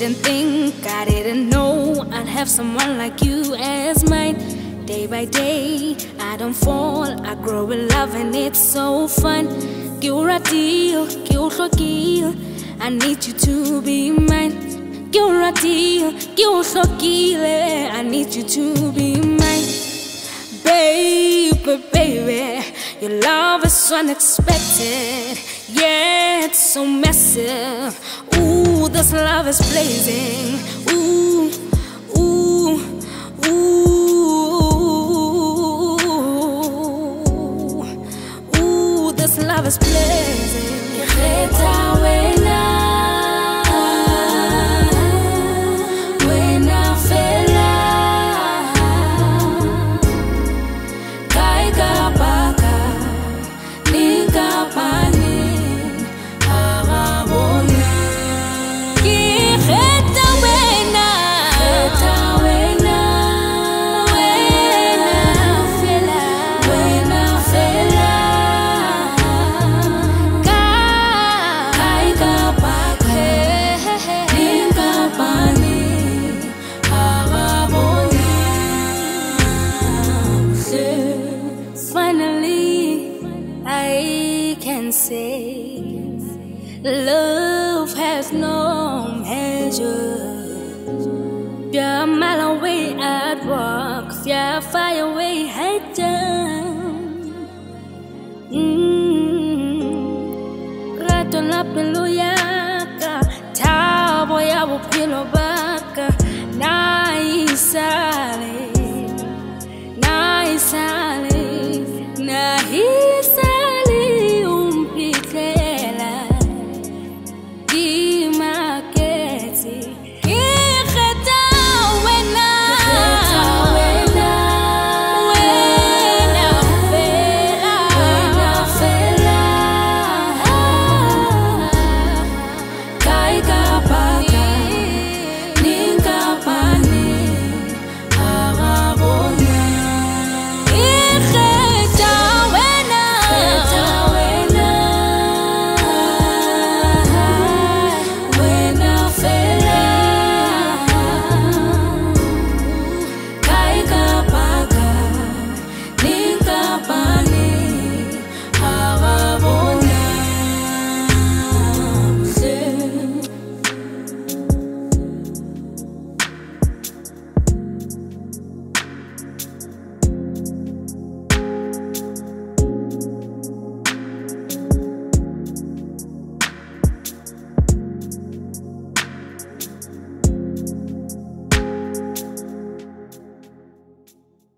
didn't think, I didn't know I'd have someone like you as mine. Day by day, I don't fall, I grow in love and it's so fun. You're a deal, I need you to be mine. You're a deal, I need you to be mine. Baby, baby, your love is so unexpected, yeah, it's so massive. Ooh, this love is blazing. Ooh, ooh, ooh, ooh, this love is blazing. I can say love has no measure. You're a mile away, I'd walk. You're far away, I'd jump. Rato na pelo yaka, tabo ya bupilo baka. Na isale,